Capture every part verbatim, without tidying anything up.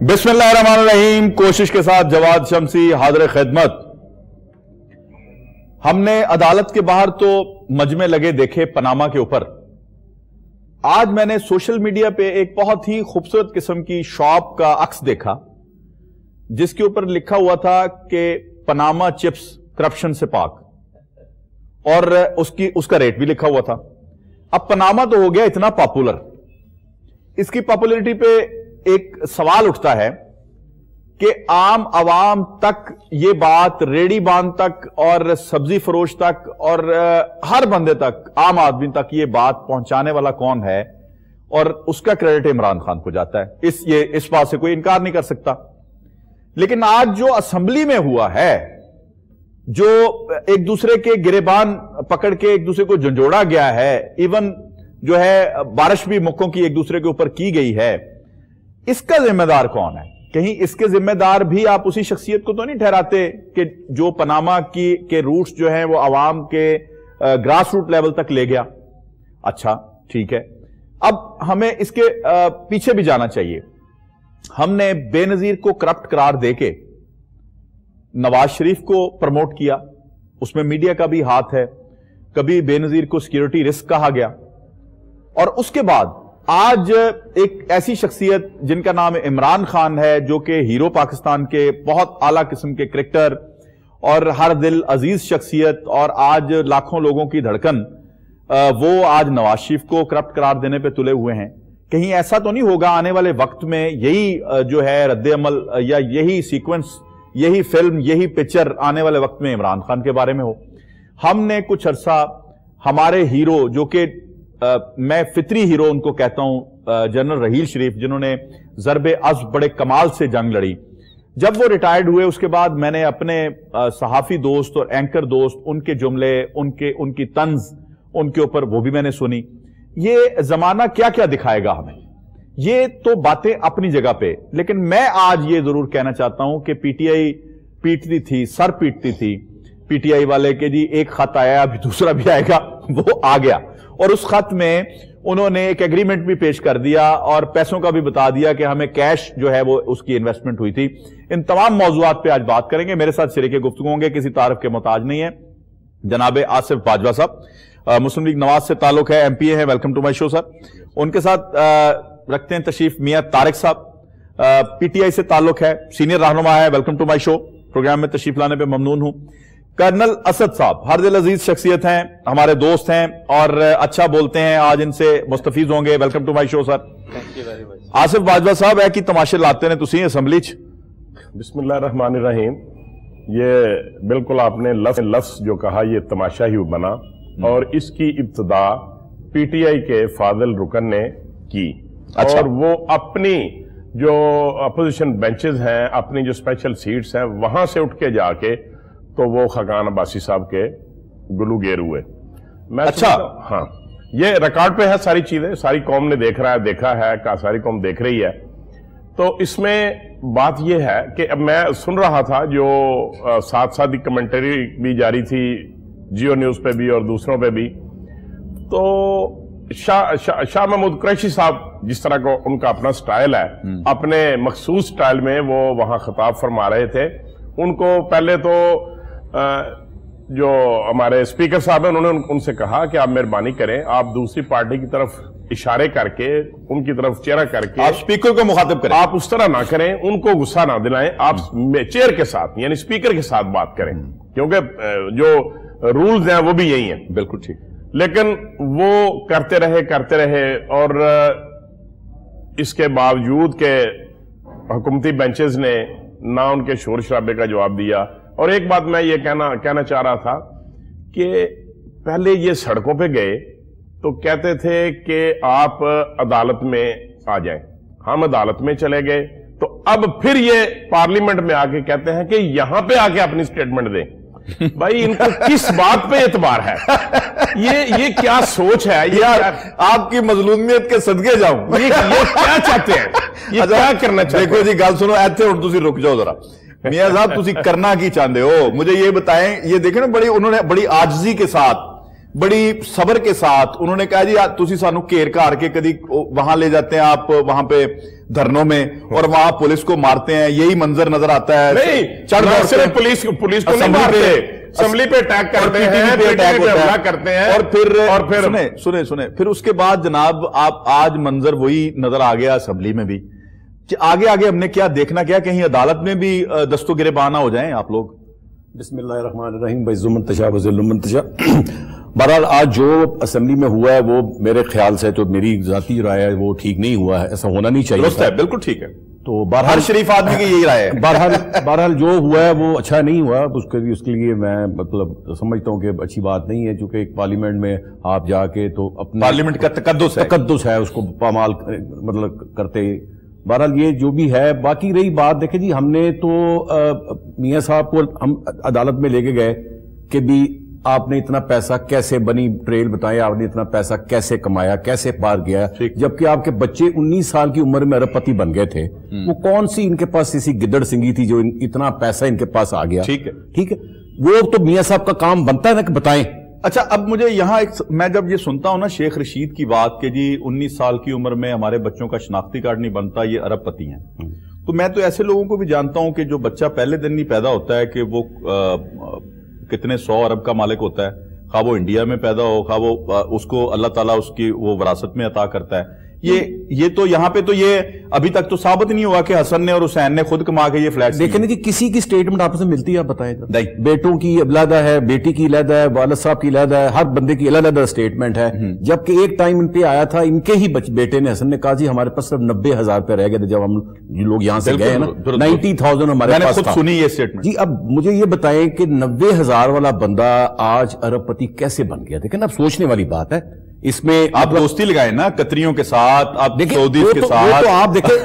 बिस्मिल्लाहिर्रहमानिर्रहीम। कोशिश के साथ जवाद शमसी हाजिर खिदमत। हमने अदालत के बाहर तो मजमे लगे देखे पनामा के ऊपर। आज मैंने सोशल मीडिया पे एक बहुत ही खूबसूरत किस्म की शॉप का अक्स देखा जिसके ऊपर लिखा हुआ था कि पनामा चिप्स करप्शन से पाक, और उसकी उसका रेट भी लिखा हुआ था। अब पनामा तो हो गया इतना पॉपुलर, इसकी पॉपुलैरिटी पे एक सवाल उठता है कि आम आवाम तक ये बात, रेडी बांध तक और सब्जी फरोश तक और हर बंदे तक, आम आदमी तक ये बात पहुंचाने वाला कौन है, और उसका क्रेडिट इमरान खान को जाता है। इस ये इस बात से कोई इनकार नहीं कर सकता। लेकिन आज जो असेंबली में हुआ है, जो एक दूसरे के गिरेबान पकड़ के एक दूसरे को झंझोड़ा गया है, इवन जो है बारिश भी मुक्कों की एक दूसरे के ऊपर की गई है, इसका जिम्मेदार कौन है? कहीं इसके जिम्मेदार भी आप उसी शख्सियत को तो नहीं ठहराते कि जो पनामा की के रूट्स जो हैं वो आवाम के ग्रास रूट लेवल तक ले गया? अच्छा ठीक है, अब हमें इसके आ, पीछे भी जाना चाहिए। हमने बेनजीर को करप्ट करार देके नवाज शरीफ को प्रमोट किया, उसमें मीडिया का भी हाथ है। कभी बेनजीर को सिक्योरिटी रिस्क कहा गया, और उसके बाद आज एक ऐसी शख्सियत जिनका नाम इमरान खान है, जो कि हीरो पाकिस्तान के बहुत आला किस्म के क्रिकेटर और हर दिल अजीज शख्सियत और आज लाखों लोगों की धड़कन, वो आज नवाज शरीफ को करप्ट करार देने पे तुले हुए हैं। कहीं ऐसा तो नहीं होगा आने वाले वक्त में यही जो है रद्द अमल या यही सीक्वेंस, यही फिल्म, यही पिक्चर आने वाले वक्त में इमरान खान के बारे में हो? हमने कुछ अरसा हमारे हीरो, जो कि Uh, मैं फितरी हीरो उनको कहता हूं, जनरल रहील शरीफ, जिन्होंने ज़रबे अज़्ब बड़े कमाल से जंग लड़ी, जब वो रिटायर्ड हुए उसके बाद मैंने अपने सहाफ़ी दोस्त और एंकर दोस्त, उनके जुमले, उनके उनकी तंज, उनके ऊपर वो भी मैंने सुनी। ये जमाना क्या क्या दिखाएगा हमें, ये तो बातें अपनी जगह पे। लेकिन मैं आज ये जरूर कहना चाहता हूं कि पीटीआई पीटती थी, सर पीटती थी पीटीआई वाले के जी एक खत आया, अभी दूसरा भी आएगा, वो आ गया। और उस खत में उन्होंने एक एग्रीमेंट भी पेश कर दिया और पैसों का भी बता दिया कि हमें कैश जो है वो उसकी इन्वेस्टमेंट हुई थी। इन तमाम मौजूआत पे आज बात करेंगे। मेरे साथ शरीके गुफ्तगू होंगे, किसी तारफ के मोहताज नहीं है, जनाब आसिफ बाजवा साहब, मुस्लिम लीग नवाज से ताल्लुक है, एमपीए है। Welcome to my show sir. उनके साथ आ, रखते हैं तशरीफ मियां तारिक साहब, पीटीआई से ताल्लुक है, सीनियर रहनुमा है। Welcome to my show. Programme में तशरीफ लाने पर ममनून हूं। कर्नल असद साहब, हर दिल अजीज शख्सियत हैं, हमारे दोस्त हैं और अच्छा बोलते हैं, आज इनसे मुस्तफीज होंगे। Welcome to my show sir. Thank you very much. Asif Bajwa साहब, है कि तमाशे लाते ने तुसी असम्बली च? बिस्मिल्लाहिर्रहमानिर्रहीम। ये बिल्कुल आपने लफ्ज लफ्ज जो कहा, ये तमाशा ही बना, और इसकी इब्तदा पीटीआई के फाजिल रुकन ने की। अच्छा। और वो अपनी जो अपोजिशन बेंचेस हैं, अपनी जो स्पेशल सीट्स हैं, वहां से उठ के जाके तो वो खगान अब्बासी साहब के गुलूगेर हुए। मैं अच्छा। हाँ, ये रिकॉर्ड पे है, सारी चीजें सारी कौम ने देख रहा है, देखा है, का सारी कौम देख रही है। तो इसमें बात ये है कि अब मैं सुन रहा था जो आ, साथ साथ ही कमेंटरी भी जारी थी जियो न्यूज पे भी और दूसरों पे भी। तो शाह शा, शाह महमूद कुरैशी साहब, जिस तरह को उनका अपना स्टाइल है, अपने मखसूस स्टाइल में वो वहां खिताब फरमा रहे थे। उनको पहले तो जो हमारे स्पीकर साहब हैं, उन्होंने उनसे कहा कि आप मेहरबानी करें, आप दूसरी पार्टी की तरफ इशारे करके, उनकी तरफ चेहरा करके आप स्पीकर को मुखातिब करें, आप उस तरह ना करें, उनको गुस्सा ना दिलाएं, आप चेयर के साथ यानी स्पीकर के साथ बात करें, क्योंकि जो रूल्स हैं वो भी यही हैं। बिल्कुल ठीक। लेकिन वो करते रहे करते रहे और इसके बावजूद के हुकूमती बेंचेस ने ना उनके शोर शराबे का जवाब दिया। और एक बात मैं ये कहना कहना चाह रहा था कि पहले ये सड़कों पे गए तो कहते थे कि आप अदालत में आ जाएं, हम अदालत में चले गए, तो अब फिर ये पार्लियामेंट में आके कहते हैं कि यहां पे आके अपनी स्टेटमेंट दें। भाई इनको किस बात पे एतबार है? ये ये क्या सोच है? ये यार आपकी मजलूमियत के सदके जाऊं, ये, ये क्या चाहते हैं? ये क्या करना चाहते हैं? देखो जी, गल सुनो, ऐसे और तुसी रुक जाओ जरा। मियां साहब, तुसी करना की चाहते हो, मुझे ये बताएं। ये देखें ना, बड़ी उन्होंने बड़ी आजिज़ी के साथ بڑی صبر کے ساتھ انہوں نے کہا جی تسی سانو گھیر گھار کے کدی وہاں لے جاتے ہیں آپ وہاں پہ دھرنوں میں اور وہاں پولیس کو مارتے ہیں, یہی منظر نظر آتا ہے. نہیں چڑھ صرف پولیس پولیس کو نہیں مارتے, اسمبلی پہ اٹیک کرتے ہیں, حملہ کرتے ہیں, اور پھر اور پھر سنیں سنیں سنیں پھر اس کے بعد جناب آپ آج منظر وہی نظر آ گیا اسمبلی میں بھی. آگے آگے ہم نے کیا دیکھنا کیا, کہیں عدالت میں بھی دست و گریبان ہو جائیں آپ لوگ. بسم اللہ الرحمن الرحیم. بعز منتشا وذل منتشا. بہرحال آج جو اسمبلی میں ہوا ہے وہ میرے خیال سے تو میری ذاتی رائے ہے وہ ٹھیک نہیں ہوا ہے, ایسا ہونا نہیں چاہیے. درست ہے, بالکل ٹھیک ہے. تو بہرحال شریف آدمی کی یہی رائے ہے. بہرحال بہرحال جو ہوا ہے وہ اچھا نہیں ہوا. اس کے اس کے لیے میں مطلب سمجھتا ہوں کہ اچھی بات نہیں ہے, چونکہ ایک پارلیمنٹ میں آپ جا کے تو اپنا پارلیمنٹ کا تقدس ہے تقدس ہے اس کو پامال مطلب کرتے. بہرحال یہ جو بھی ہے. باقی رہی بات دیکھیں جی, ہم نے تو میاں صاحب کو ہم عدالت میں لے کے گئے کہ بھی آپ نے اتنا پیسہ کیسے بنی ٹریل بتائیں, آپ نے اتنا پیسہ کیسے کمایا, کیسے پار گیا, جبکہ آپ کے بچے انیس سال کی عمر میں ارب پتی بن گئے تھے. وہ کون سی ان کے پاس اسی گدڑ سنگھی تھی جو اتنا پیسہ ان کے پاس آ گیا. ٹھیک ہے ٹھیک ہے, وہ تو میاں صاحب کا کام بنتا ہے نا کہ بتائیں. اچھا اب مجھے یہاں ایک میں جب یہ سنتا ہوں نا شیخ رشید کی بات کہ جی انیس سال کی عمر میں ہمارے بچوں کا شناختی کارڈ نہیں بنتا, یہ ارب پتی ہیں, تو میں تو ایسے لوگوں کو بھی جانتا ہوں کہ جو بچہ پہلے دن نہیں پیدا ہوتا ہے کہ وہ کتنے سو ارب کا مالک ہوتا ہے, خواہ وہ انڈیا میں پیدا ہو, خواہ وہ اس کو اللہ تعالیٰ اس کی وہ وراثت میں عطا کرتا ہے. یہ یہ تو یہاں پہ تو یہ ابھی تک تو ثابت نہیں ہوا کہ حسن نے اور حسین نے خود کما کے یہ فلیٹ. دیکھیں جی کسی کی سٹیٹمنٹ آپ سے ملتی ہے, آپ بتائیں. بیٹوں کی علیحدہ ہے, بیٹی کی علیحدہ ہے, والد صاحب کی علیحدہ ہے, ہر بندے کی علیحدہ سٹیٹمنٹ ہے. جبکہ ایک ٹائم ان پہ آیا تھا, ان کے ہی بیٹے نے حسن نے کہا جی ہمارے پاس صرف نبے ہزار روپے رہ گئے تھے جب ہم لوگ یہاں سے گئے ہیں نا, نائنٹی تھاؤزینڈ ہمارے پاس تھا. سنی یہ سٹیٹمنٹ جی. اب مجھے یہ بتائیں کہ نبے ہزار والا بندہ آج ارب پتی کیسے بن گیا؟ دیکھیں اب سوچنے والی بات ہے. اس میں آپ دوستی لگائیں نا قطریوں کے ساتھ, آپ سعودیز کے ساتھ. وہ تو آپ دیکھیں.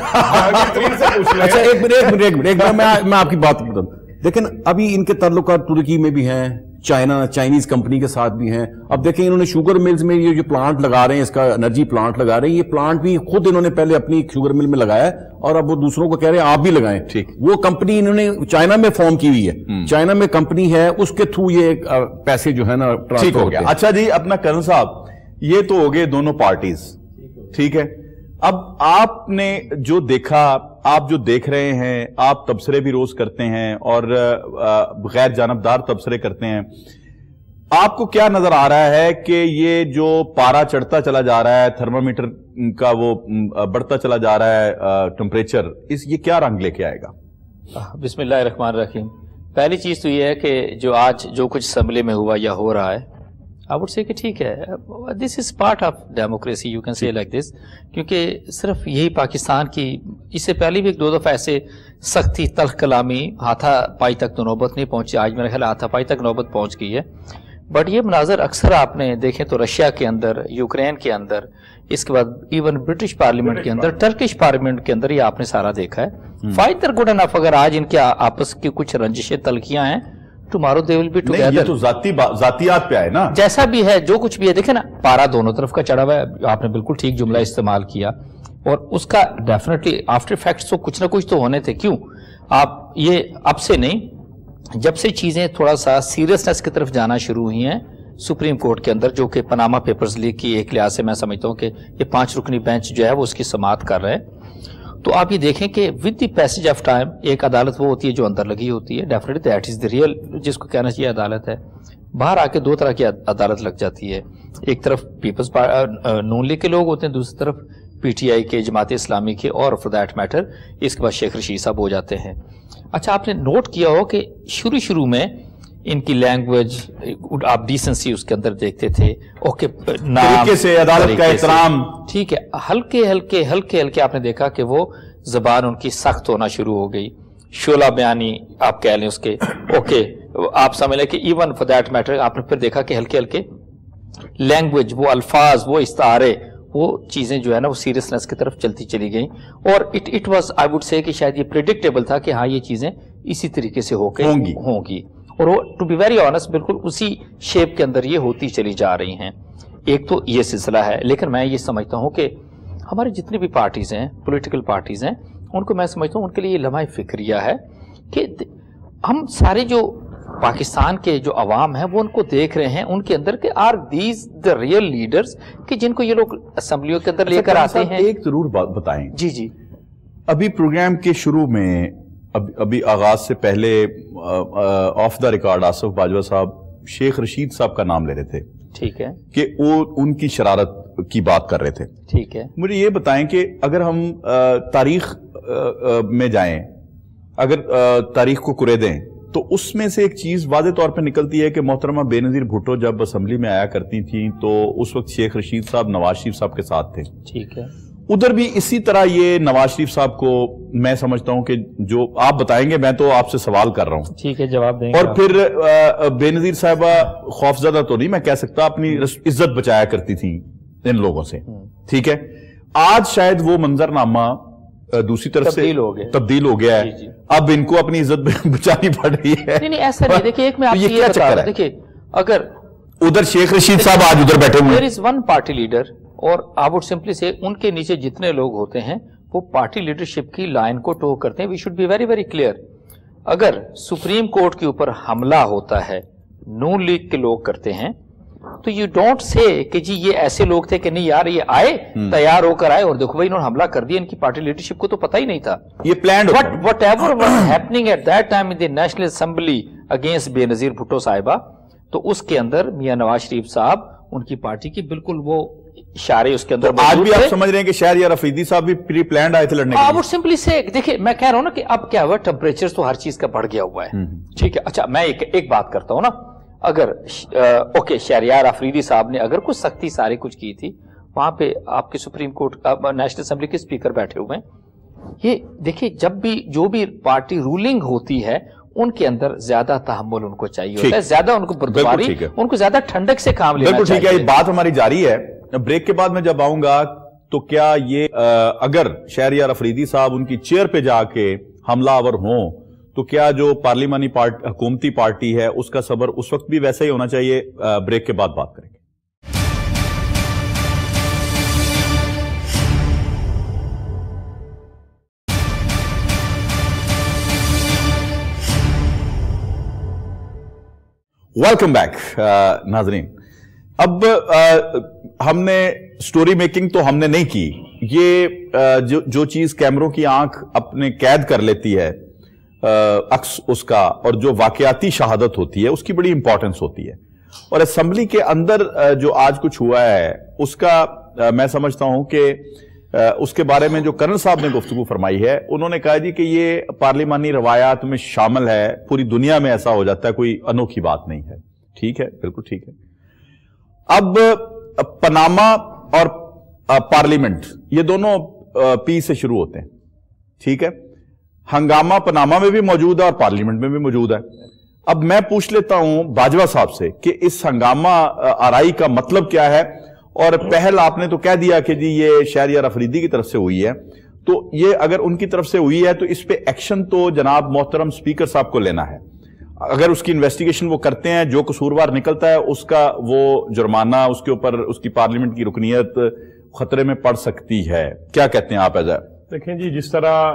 اچھا ایک منٹ ایک منٹ ایک منٹ میں آپ کی بات بتاؤں. دیکھیں ابھی ان کے تعلقات ترکی میں بھی ہیں, چائنا چائنیز کمپنی کے ساتھ بھی ہیں. اب دیکھیں انہوں نے شوگر ملز میں یہ جو پلانٹ لگا رہے ہیں, اس کا انرجی پلانٹ لگا رہے ہیں, یہ پلانٹ بھی خود انہوں نے پہلے اپنی شوگر مل میں لگایا ہے اور اب وہ دوسروں کو کہہ رہے ہیں آپ بھی لگائیں. وہ کمپنی انہوں نے چائنا میں فارم کی ہوئی ہے, چائنا میں کمپنی ہے, اس کے تھرو یہ پیسے جو ہے نا ٹرانسفر ہو گیا. اچھا جی اپنا کرن صاحب, یہ تو ہو گئے دونوں پارٹیز, ٹھیک ہے. اب آپ نے جو دیکھا, آپ جو دیکھ رہے ہیں, آپ تبصرے بھی روز کرتے ہیں اور غیر جانبدار تبصرے کرتے ہیں, آپ کو کیا نظر آ رہا ہے کہ یہ جو پارا چڑھتا چلا جا رہا ہے, تھرمامیٹر کا وہ بڑھتا چلا جا رہا ہے ٹمپریچر, اس یہ کیا رنگ لے کے آئے گا؟ بسم اللہ الرحمن الرحیم. پہلی چیز تو یہ ہے کہ جو آج جو کچھ اسمبلی میں ہوا یا ہو رہا ہے, I would say کہ ٹھیک ہے, this is part of democracy, you can say like this, کیونکہ صرف یہی پاکستان کی, اس سے پہلے بھی ایک دو دفعہ ایسے سختی تلخ کلامی ہاتھا پائی تک تو نوبت نہیں پہنچی, آج میرا خیال ہاتھا پائی تک نوبت پہنچ گئی ہے. بٹ یہ مناظر اکثر آپ نے دیکھیں تو رشیا کے اندر, یوکرین کے اندر, اس کے بعد ایون برٹش پارلیمنٹ کے اندر, ٹرکش پارلیمنٹ کے اندر, یہ آپ نے سارا دیکھا ہے. فائن در گڈ انف, اگر آج ان کے آپس کی کچھ رنجشیں تلخیاں ہیں, tomorrow they will be together. یہ تو ذاتی ذاتیات پہ آئے نا, جیسا بھی ہے جو کچھ بھی ہے. دیکھیں نا پارا دونوں طرف کا چڑھا ہوا ہے, آپ نے بالکل ٹھیک جملہ استعمال کیا, اور اس کا ڈیفینیٹلی آفٹر فیکٹس تو کچھ نہ کچھ تو ہونے تھے. کیوں آپ یہ اب سے نہیں, جب سے چیزیں تھوڑا سا سیریسنس کی طرف جانا شروع ہوئی ہیں سپریم کورٹ کے اندر, جو کہ پاناما پیپرز لیک کی ایک لحاظ سے میں سمجھتا ہوں کہ یہ پانچ رکنی بینچ جو ہے وہ اس کی سماعت کر رہے ہیں, تو آپ یہ دیکھیں کہ with the passage of time ایک عدالت وہ ہوتی ہے جو اندر لگی ہوتی ہے, definitely that is the real جس کو کہنا چاہیے عدالت ہے. باہر آ کے دو طرح کی عدالت لگ جاتی ہے, ایک طرف پیپلز نون لیگ کے لوگ ہوتے ہیں, دوسری طرف پی ٹی آئی کے, جماعت اسلامی کے, اور فار دیٹ میٹر اس کے بعد شیخ رشید صاحب ہو جاتے ہیں. اچھا آپ نے نوٹ کیا ہو کہ شروع شروع میں ان کی لینگویج آپ ڈیسنسی اس کے اندر دیکھتے تھے, اوکے طریقے سے عدالت کا احترام, ٹھیک ہے, ہلکے ہلکے ہلکے ہلکے آپ نے دیکھا کہ وہ زبان ان کی سخت ہونا شروع ہو گئی, شعلہ بیانی آپ کہہ لیں اس کے, اوکے آپ سمجھ لیں کہ ایون فار دیٹ میٹر آپ نے پھر دیکھا کہ ہلکے ہلکے لینگویج, وہ الفاظ, وہ استعارے, وہ چیزیں جو ہے نا وہ سیریسنس کی طرف چلتی چلی گئیں, اور it it was I would سے کہ شاید یہ پریڈکٹیبل تھا کہ ہاں یہ چیزیں اسی طریقے سے ہو کے ہوں گی, اور وہ ٹو بی ویری آنسٹ بالکل اسی شیپ کے اندر یہ ہوتی چلی جا رہی ہیں. ایک تو یہ سلسلہ ہے, لیکن میں یہ سمجھتا ہوں کہ ہماری جتنی بھی پارٹیز ہیں, پولیٹیکل پارٹیز ہیں, ان کو میں سمجھتا ہوں ان کے لیے یہ لمحہ فکریہ ہے کہ ہم سارے جو پاکستان کے جو عوام ہیں وہ ان کو دیکھ رہے ہیں, ان کے اندر کہ are these the real leaders کہ جن کو یہ لوگ اسمبلیوں کے اندر لے کر آتے ہیں. ایک ضرور بات بتائیں. جی جی ابھی پروگرام کے شروع میں ابھی آغاز سے پہلے off the record Asif Bajwa صاحب شیخ رشید صاحب کا نام لے رہے تھے. ٹھیک ہے. کہ وہ ان کی شرارت کی بات کر رہے تھے. ٹھیک ہے. مجھے یہ بتائیں کہ اگر ہم تاریخ میں جائیں, اگر تاریخ کو کرے دیں, تو اس میں سے ایک چیز واضح طور پہ نکلتی ہے کہ محترمہ بے نظیر بھٹو جب اسمبلی میں آیا کرتی تھیں تو اس وقت شیخ رشید صاحب نواز شریف صاحب کے ساتھ تھے. ٹھیک ہے. ادھر بھی اسی طرح یہ نواز شریف صاحب کو میں سمجھتا ہوں کہ جو آپ بتائیں گے, میں تو آپ سے سوال کر رہا ہوں. ٹھیک ہے, جواب دیں گے. اور پھر بے نظیر صاحبہ خوفزدہ تو نہیں میں کہہ سکتا, اپنی عزت بچایا کرتی تھیں ان لوگوں سے. ٹھیک ہے. آج شاید وہ منظرنامہ دوسری طرف سے تبدیل ہو گیا ہے, اب ان کو اپنی عزت بچانی پڑ رہی ہے. نہیں نہیں ایسا نہیں. دیکھیں ایک میں آپ سے یہ بتا رہا ہوں, دیکھیں اگر ادھر شیخ رشید صاحب آج ادھر بیٹھے ہوئے ہیں, there is one party leader, اور آئی وڈ سمپلی سے ان کے نیچے جتنے لوگ ہوتے ہیں وہ پارٹی لیڈرشپ کی لائن کو ٹو کرتے ہیں. We should be very very clear. اگر سپریم کورٹ کے اوپر حملہ ہوتا ہے نون لیگ کے لوگ کرتے ہیں تو یو ڈونٹ سے کہ جی یہ ایسے لوگ تھے کہ نہیں یار یہ آئے تیار ہو کر آئے اور دیکھو بھائی انہوں نے حملہ کر دیا, ان کی پارٹی لیڈرشپ کو تو پتہ ہی نہیں تھا. یہ planned whatever was happening at that time in the national assembly against Benazir Bhutto صاحبہ, تو اس کے اندر میاں نواز شریف صاحب ان کی پارٹی کی بالکل وہ اشارے اس کے اندر. آج بھی آپ سمجھ رہے ہیں کہ شہریار افریدی صاحب بھی پری پلانڈ آئے تھے لڑنے کے لیے؟ آئی وڈ سمپلی سے دیکھیں میں کہہ رہا ہوں نا کہ اب کیا ہوا, ٹمپریچر تو ہر چیز کا بڑھ گیا ہوا ہے. ٹھیک ہے. اچھا میں ایک بات کرتا ہوں نا, اگر اوکے شہریار افریدی صاحب نے اگر کچھ سختی سارے کچھ کی تھی, وہاں پہ آپ کے سپریم کورٹ نیشنل اسمبلی کے اسپیکر بیٹھے ہوئے ہیں. یہ دیکھیں جب بھی جو بھی پارٹی رولنگ ہوتی ہے ان کے اندر زیادہ تحمل ان کو چاہیے ہوتا ہے, زیادہ ان کو بردباری, ان کو زیادہ ٹھنڈک سے کام لینا چاہیے. بالکل ٹھیک ہے. یہ بات ہماری جاری ہے. بریک کے بعد میں جب آؤں گا تو کیا یہ اگر شہریار افریدی صاحب ان کی چیئر پہ جا کے حملہ آور ہوں تو کیا جو پارلیمانی پارٹ حکومتی پارٹی ہے اس کا صبر اس وقت بھی ویسا ہی ہونا چاہیے؟ بریک کے بعد بات کریں گے. ویلکم بیک ناظرین. اب ہم نے سٹوری میکنگ تو ہم نے نہیں کی, یہ جو چیز کیمروں کی آنکھ اپنے قید کر لیتی ہے عکس اس کا, اور جو واقعاتی شہادت ہوتی ہے اس کی بڑی امپورٹنس ہوتی ہے. اور اسمبلی کے اندر جو آج کچھ ہوا ہے اس کا میں سمجھتا ہوں کہ اس کے بارے میں جو کرنل صاحب نے گفتگو فرمائی ہے, انہوں نے کہا جی کہ یہ پارلیمانی روایات میں شامل ہے, پوری دنیا میں ایسا ہو جاتا ہے, کوئی انوکھی بات نہیں ہے. ٹھیک ہے, بالکل ٹھیک ہے. اب پاناما اور پارلیمنٹ یہ دونوں پی سے شروع ہوتے ہیں. ٹھیک ہے. ہنگامہ پاناما میں بھی موجود ہے اور پارلیمنٹ میں بھی موجود ہے. اب میں پوچھ لیتا ہوں باجوہ صاحب سے کہ اس ہنگامہ آرائی کا مطلب کیا ہے, اور پہل آپ نے تو کہہ دیا کہ جی یہ شہریار افریدی کی طرف سے ہوئی ہے, تو یہ اگر ان کی طرف سے ہوئی ہے تو اس پہ ایکشن تو جناب محترم سپیکر صاحب کو لینا ہے. اگر اس کی انویسٹیگیشن وہ کرتے ہیں, جو قصوروار نکلتا ہے اس کا وہ جرمانہ, اس کے اوپر اس کی پارلیمنٹ کی رکنیت خطرے میں پڑ سکتی ہے. کیا کہتے ہیں آپ ایز اے؟ دیکھیں جی, جس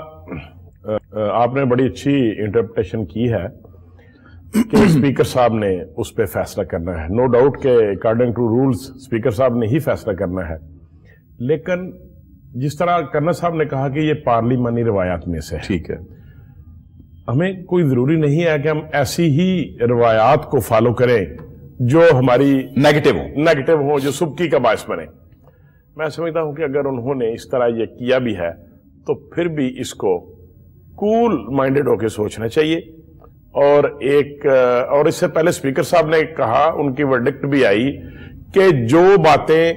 طرح آپ نے بڑی اچھی انٹرپریٹیشن کی ہے کہ اسپیکر صاحب نے اس پہ فیصلہ کرنا ہے. نو ڈاؤٹ کہ اکارڈنگ ٹو رولز اسپیکر صاحب نے ہی فیصلہ کرنا ہے, لیکن جس طرح کرنل صاحب نے کہا کہ یہ پارلیمانی روایات میں سے. ٹھیک ہے. ہمیں کوئی ضروری نہیں ہے کہ ہم ایسی ہی روایات کو فالو کریں جو ہماری نیگیٹو ہوں نیگیٹو ہوں جو سبکی کا باعث بنے. میں سمجھتا ہوں کہ اگر انہوں نے اس طرح یہ کیا بھی ہے تو پھر بھی اس کو کول مائنڈڈ ہو کے سوچنا چاہیے. اور ایک اور اس سے پہلے اسپیکر صاحب نے کہا, ان کی ورڈکٹ بھی آئی کہ جو باتیں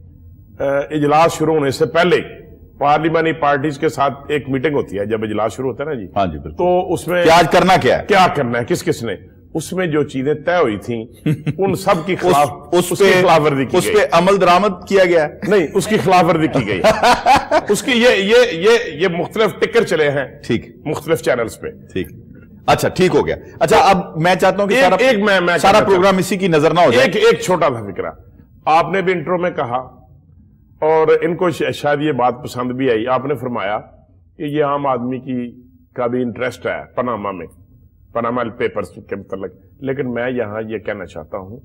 اجلاس شروع ہونے سے پہلے پارلیمانی پارٹیز کے ساتھ ایک میٹنگ ہوتی ہے جب اجلاس شروع ہوتا ہے نا جی, ہاں جی بالکل, تو اس میں کیا کرنا کیا ہے کیا کرنا ہے کس کس نے, اس میں جو چیزیں طے ہوئی تھیں ان سب کی خلاف اس کی خلاف ورزی کی گئی, اس پہ عمل درآمد کیا گیا نہیں, اس کی خلاف ورزی کی گئی. اس کی یہ یہ یہ یہ مختلف ٹکر چلے ہیں ٹھیک مختلف چینلز پہ. ٹھیک, اچھا ٹھیک ہو گیا. اچھا اب میں چاہتا ہوں کہ ایک میں سارا پروگرام اسی کی نظر نہ ہو جائے. ایک ایک چھوٹا سا فکرہ آپ نے بھی انٹرو میں کہا اور ان کو شاید یہ بات پسند بھی آئی. آپ نے فرمایا کہ یہ عام آدمی کی کا بھی انٹرسٹ ہے پاناما میں. پاناما پیپرز کے متعلق. لیکن میں یہاں یہ کہنا چاہتا ہوں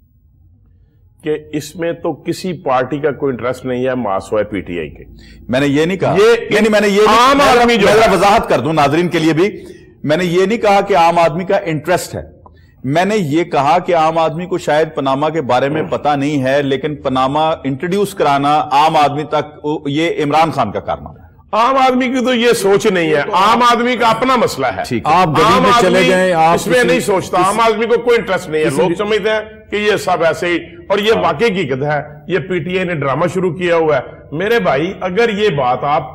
کہ اس میں تو کسی پارٹی کا کوئی انٹرسٹ نہیں ہے ماس ہوئے پی ٹی آئی کے. میں نے یہ نہیں کہا, یہ یعنی میں نے یہ عام آدمی جو وضاحت کر دوں ناظرین کے لیے بھی, میں نے یہ نہیں کہا کہ عام آدمی کا انٹرسٹ ہے, میں نے یہ کہا کہ عام آدمی کو شاید پاناما کے بارے میں پتا نہیں ہے, لیکن پاناما انٹروڈیوس کرانا عام آدمی تک یہ عمران خان کا کارنامہ ہے. عام آدمی کی تو یہ سوچ نہیں ہے, عام آدمی کا اپنا مسئلہ ہے. آپ گلی میں چلے جائیں, آپ اس میں نہیں سوچتا, عام آدمی کو کوئی انٹرسٹ نہیں ہے. لوگ سمجھتے ہیں کہ یہ سب ایسے ہی, اور یہ واقعی حقیقت ہے, یہ پی ٹی آئی نے ڈرامہ شروع کیا ہوا ہے. میرے بھائی اگر یہ بات آپ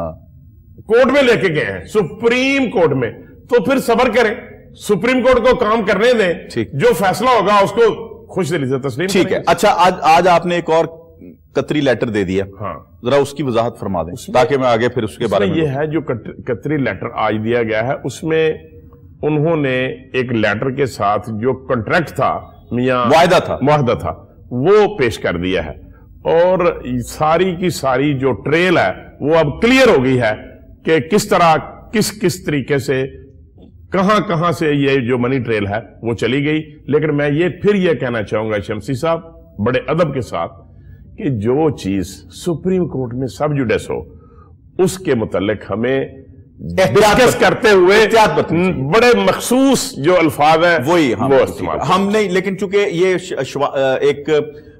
کورٹ میں لے کے گئے ہیں, سپریم کورٹ میں, تو پھر صبر کریں, سپریم کورٹ کو کام کرنے دیں, جو فیصلہ ہوگا اس کو خوش دلی سے تسلیم کریں. ٹھیک ہے. اچھا, آج آج آپ نے ایک اور قطری لیٹر دے دیا, ذرا اس کی وضاحت فرما دیں تاکہ میں آگے پھر اس کے بارے میں. یہ ہے جو قطری لیٹر آج دیا گیا ہے, اس میں انہوں نے ایک لیٹر کے ساتھ جو کنٹریکٹ تھا, میاں معاہدہ تھا معاہدہ تھا وہ پیش کر دیا ہے, اور ساری کی ساری جو ٹریل ہے وہ اب کلیئر ہو گئی ہے کہ کس طرح کس کس طریقے سے کہاں کہاں سے یہ جو منی ٹریل ہے وہ چلی گئی. لیکن میں یہ پھر یہ کہنا چاہوں گا شمسی صاحب بڑے ادب کے ساتھ کہ جو چیز سپریم کورٹ میں سب جوڈیس ہو اس کے متعلق ہمیں ڈسکس کرتے ہوئے بڑے مخصوص جو الفاظ ہیں وہی وہ استعمال ہم نہیں. لیکن چونکہ یہ ایک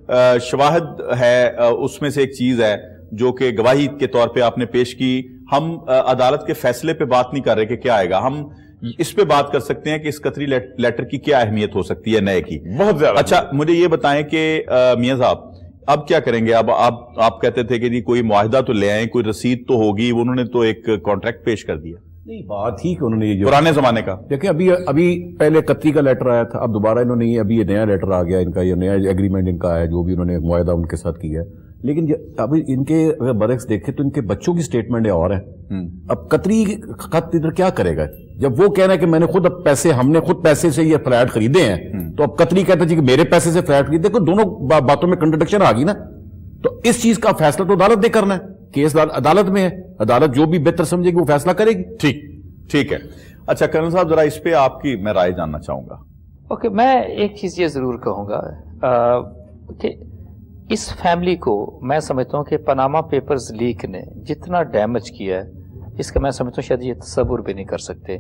شواہد ہے, اس میں سے ایک چیز ہے جو کہ گواہی کے طور پہ آپ نے پیش کی, ہم عدالت کے فیصلے پہ بات نہیں کر رہے کہ کیا آئے گا, ہم اس پہ بات کر سکتے ہیں کہ اس قطری لیٹر کی کیا اہمیت ہو سکتی ہے نئے کی. بہت زیادہ. اچھا مجھے یہ بتائیں کہ میاں صاحب اب کیا کریں گے؟ اب آپ آپ کہتے تھے کہ جی کوئی معاہدہ تو لے آئیں, کوئی رسید تو ہوگی, انہوں نے تو ایک کانٹریکٹ پیش کر دیا. نہیں بات ہی کہ انہوں نے یہ پرانے زمانے کا دیکھیں, ابھی ابھی پہلے قطری کا لیٹر آیا تھا, اب دوبارہ انہوں نے یہ ابھی یہ نیا لیٹر آ گیا ان کا, یہ نیا ایگریمنٹ ان کا آیا جو بھی انہوں نے معاہدہ ان کے ساتھ کیا ہے. لیکن اب ان کے اگر برعکس دیکھیں تو ان کے بچوں کی سٹیٹمنٹ اور ہے. اب قطری خط ادھر کیا کرے گا جب وہ کہہ رہا ہے کہ میں نے خود اب پیسے ہم نے خود پیسے سے یہ فلیٹ خریدے ہیں, تو اب قطری کہتا ہے کہ میرے پیسے سے فلیٹ خریدے, کو دونوں باتوں میں کنٹرڈکشن آ گئی نا. تو اس چیز کا فیصلہ تو عدالت نے کرنا ہے, کیس عدالت میں ہے, عدالت جو بھی بہتر سمجھے گی وہ فیصلہ کرے گی. ٹھیک ٹھیک ہے. اچھا کرنل صاحب ذرا اس پہ آپ کی میں رائے جاننا چاہوں گا. اوکے, میں ایک چیز یہ ضرور کہوں گا کہ اس فیملی کو میں سمجھتا ہوں کہ پاناما پیپرز لیک نے جتنا ڈیمیج کیا ہے اس کا میں سمجھتا ہوں شاید یہ تصور بھی نہیں کر سکتے.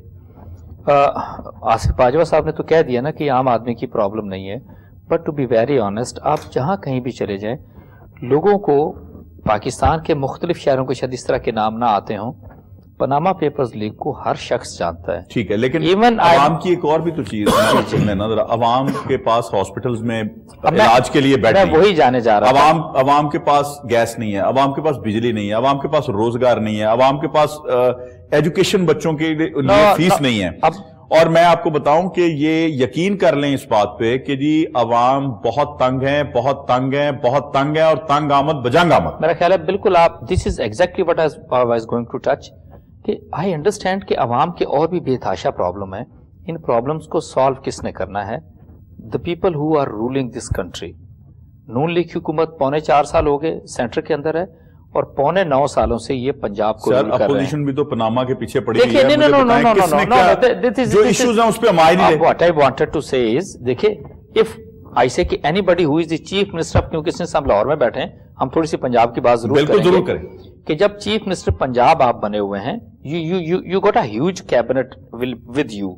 آصف باجوہ صاحب نے تو کہہ دیا نا کہ عام آدمی کی پرابلم نہیں ہے, but to be very honest آپ جہاں کہیں بھی چلے جائیں, لوگوں کو پاکستان کے مختلف شہروں کے شاید اس طرح کے نام نہ آتے ہوں, پاناما پیپرز لیک کو ہر شخص جانتا ہے. ٹھیک ہے, لیکن ایون عوام کی ایک اور بھی تو چیز ہے نا, عوام کے پاس ہاسپٹلز میں علاج کے لیے بیٹھ, وہی جانے جا رہا عوام عوام کے پاس گیس نہیں ہے, عوام کے پاس بجلی نہیں ہے, عوام کے پاس روزگار نہیں ہے, عوام کے پاس ایجوکیشن بچوں کے لیے فیس نہیں ہے. اور میں آپ کو بتاؤں کہ یہ یقین کر لیں اس بات پہ کہ جی عوام بہت تنگ ہیں, بہت تنگ ہیں, بہت تنگ ہیں, اور تنگ آمد بجنگ آمد. میرا خیال ہے بالکل آپ, this is exactly what I was going to touch, کہ آئی انڈرسٹینڈ کہ عوام کے اور بھی بے تحاشا پرابلم ہے. ان پرابلمس کو سالو کس نے کرنا ہے؟ The people who are ruling this country. Noon League حکومت پونے چار سال ہو گئے سینٹر کے اندر ہے, اور پونے نو سالوں سے یہ پنجاب کو رول کر رہے ہیں. اپوزیشن بھی تو پناما کے پیچھے پڑی ہوئی ہے. نو نو نو نو نو جو ایشوز ہیں اس پہ ہم آئے نہیں. واٹ آئی وانٹڈ ٹو سے از, دیکھیں اف آئی سے کہ anybody who is the chief minister of, کیونکہ اس میں ہم لاہور میں بیٹھے ہیں, ہم تھوڑی سی پنجاب کی بات ضرور بالکل ضرور کریں کہ جب چیف منسٹر پنجاب آپ بنے ہوئے ہیں, you you you got a huge cabinet with you,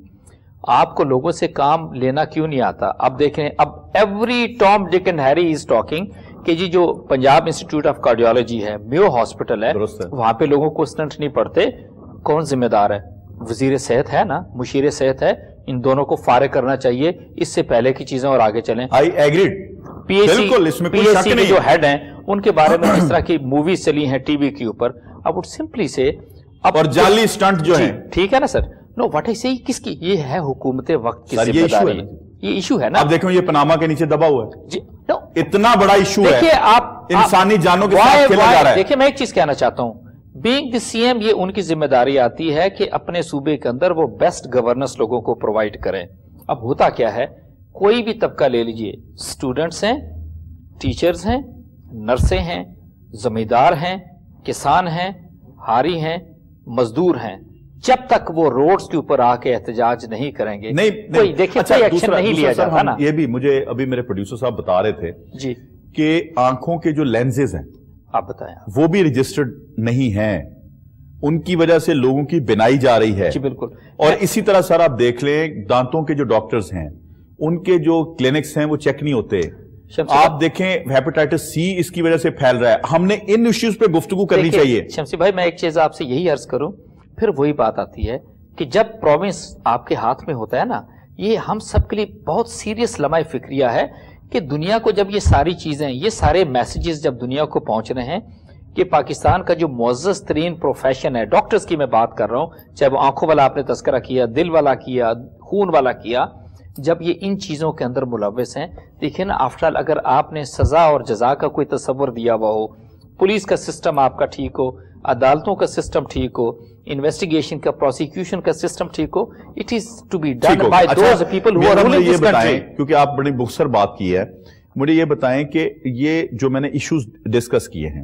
آپ کو لوگوں سے کام لینا کیوں نہیں آتا؟ اب دیکھیں, اب every Tom Dick and Harry is talking کہ جی جو پنجاب انسٹیٹیوٹ آف کارڈیولوجی ہے, میو ہاسپٹل ہے, وہاں پہ لوگوں کو اسٹنٹ نہیں پڑتے, کون ذمہ دار ہے؟ وزیر صحت ہے نا, مشیر صحت ہے, ان دونوں کو فارغ کرنا چاہیے اس سے پہلے کی چیزیں اور آگے چلیں. I agreed. P S C P S C کے جو ہیڈ ہیں ان کے بارے میں اس طرح کی موویز چلی ہیں ٹی وی کے اوپر, اب وڈ سمپلی سے اور جعلی اسٹنٹ جو ہیں, ٹھیک ہے نا سر, نو واٹ آئی سے کس کی, یہ ہے حکومت وقت کی ذمہ داری, یہ ایشو ہے نا. اب دیکھیں یہ پاناما کے نیچے دبا ہوا ہے جی, اتنا بڑا ایشو ہے, دیکھیں آپ انسانی جانوں کے ساتھ کھیلا جا رہا ہے. دیکھیں میں ایک چیز کہنا چاہتا ہوں, بینگ دی سی ایم یہ ان کی ذمہ داری آتی ہے کہ اپنے صوبے کے اندر وہ بیسٹ گورننس لوگوں کو پرووائڈ کریں. اب ہوتا کیا ہے, کوئی بھی طبقہ لے لیجئے, اسٹوڈنٹس ہیں, ٹیچرز ہیں, نرسیں ہیں, زمیندار ہیں, کسان ہیں, ہاری ہیں, مزدور ہیں, جب تک وہ روڈز کے اوپر آ کے احتجاج نہیں کریں گے نہیں کوئی دیکھیں کوئی ایکشن نہیں لیا جاتا نا. یہ بھی مجھے ابھی میرے پروڈیوسر صاحب بتا رہے تھے جی کہ آنکھوں کے جو لینزز ہیں آپ بتائیں وہ بھی رجسٹرڈ نہیں ہیں, ان کی وجہ سے لوگوں کی بنائی جا رہی ہے. جی بالکل. اور اسی طرح سر آپ دیکھ لیں دانتوں کے جو ڈاکٹرز ہیں ان کے جو کلینکس ہیں وہ چیک نہیں ہوتے. آپ دیکھیں ہیپیٹائٹس سی اس کی وجہ سے پھیل رہا ہے. ہم نے ان ایشوز پہ گفتگو کرنی چاہیے. شمسی بھائی میں ایک چیز آپ سے یہی عرض کروں, پھر وہی بات آتی ہے کہ جب پروونس آپ کے ہاتھ میں ہوتا ہے نا, یہ ہم سب کے لیے بہت سیریس لمحہ فکریہ ہے کہ دنیا کو جب یہ ساری چیزیں, یہ سارے میسیجز جب دنیا کو پہنچ رہے ہیں کہ پاکستان کا جو معزز ترین پروفیشن ہے, ڈاکٹرز کی میں بات کر رہا ہوں, چاہے وہ آنکھوں والا آپ نے تذکرہ کیا, دل والا کیا, خون والا کیا, جب یہ ان چیزوں کے اندر ملوث ہیں, دیکھیں نا آفٹر آل اگر آپ نے سزا اور جزا کا کوئی تصور دیا ہوا ہو, پولیس کا سسٹم آپ کا ٹھیک ہو, عدالتوں کا سسٹم ٹھیک ہو, انویسٹیگیشن کا پروسیکیوشن کا سسٹم ٹھیک ہو, it is to be done by those people who are ruling this country. کیونکہ آپ بڑی مختصر بات کی ہے, مجھے یہ بتائیں کہ یہ جو میں نے ایشوز ڈسکس کیے ہیں,